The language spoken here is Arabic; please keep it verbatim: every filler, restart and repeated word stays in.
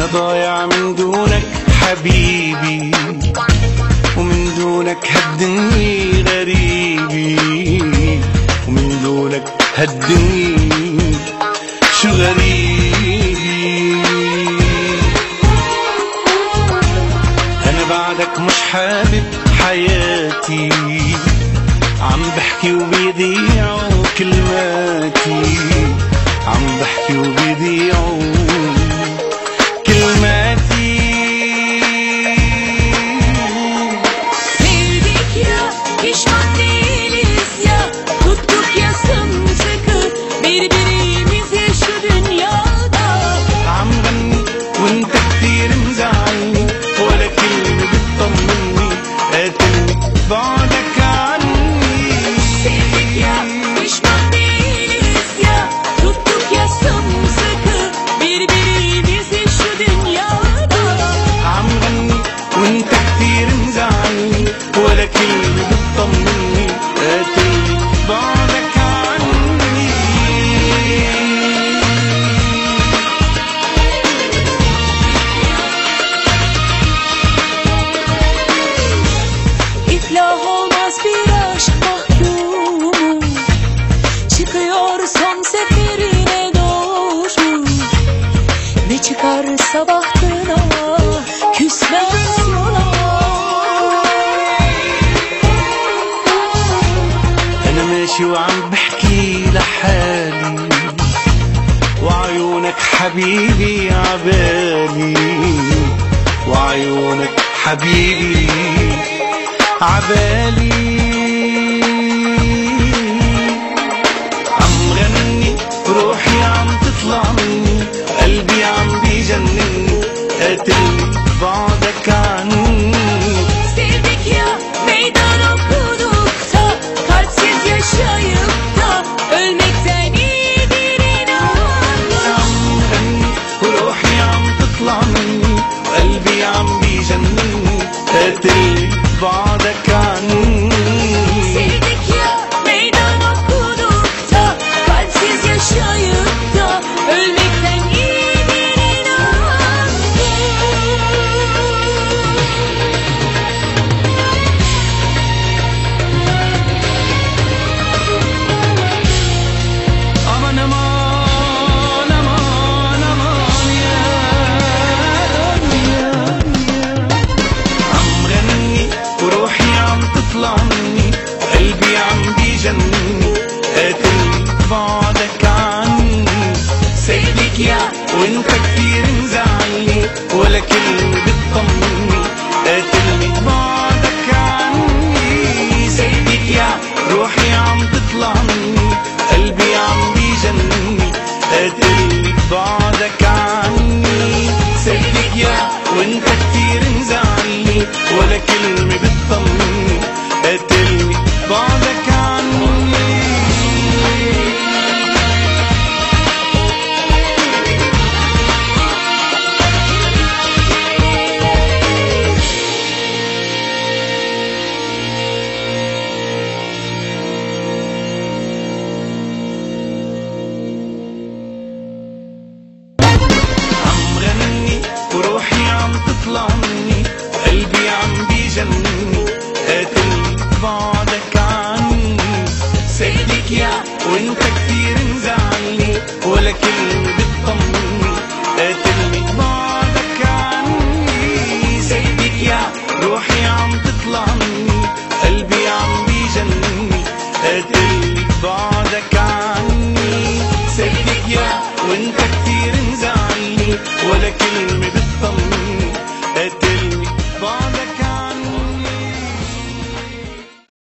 أنا ضايع من دونك حبيبي، ومن دونك هالدنيا غريبي، ومن دونك هالدنيا شو غريبي. أنا بعدك مش حابب حياتي، عم بحكي وبيضيعوا كلماتي، عم بحكي وبيضيعوا كلماتي. Sevdik ya, pişman değiliz ya, tuttuk ya sımsıkı birbirimizi şu dünyada. عم غني وانت كتير مزعلني، ولا كلمة بتطمني، قاتلني بعدك عني. Sevdik ya, pişman değiliz ya, tuttuk ya sımsıkı birbirimizi şu dünyada. عم غني وانت كتير مزعلني، ولا كلمة بتطمني، قاتلني بعدك عني. İflah olmaz bir aşk mahkumu, çıkıyor son seferine doğru, ve çıkar sabahtına küsmez yola. أنا ماشي وعم بحكي لحالي، وعيونك حبيبي عبالي، وعيونك حبيبي عبالي. عم غني روحي عم تطلع مني، قلبي عم بيجنني، قاتلني بعدك عني. Sevdik ya, meydan okudukça, kalpsiz yaşayıp da ölmekten iyidir inan. عم غني وروحي عم تطلع مني، وقلبي عم بيجنني، قاتلني بعدك عني. Sevdik ya, meydan okudukça, kalpsiz yaşayıp da ölmekten iyidir inan. aman aman aman aman ya ya. عم غني وروحي عم تطلع مني، وقلبي عم بيجنني، قاتلني بعدك عني. سيبك يا وانت كتير مزعلني، ولا كلمة بتطمني، قاتلني بعدك عني. سيبك يا روحي عم تطلع مني، قلبي عم بيجنني، قاتلني بعدك عني. سيبك يا وانت كتير مزعلني، ولا كلمة بتطمني، قاتلني بعدك عني. عم غني وروحي عم تطلع مني، وقلبي عم بيجنني، قاتلني بعدك عني. سيبك يا وانت كتير مزعلني، ولا كلمة بتطمني، قاتلني بعدك عني. سيبك يا روحي عم تطلع مني، قلبي عم بيجنني، قاتلني بعدك عني. سيبك يا وانت كتير مزعلني، ولا كلمة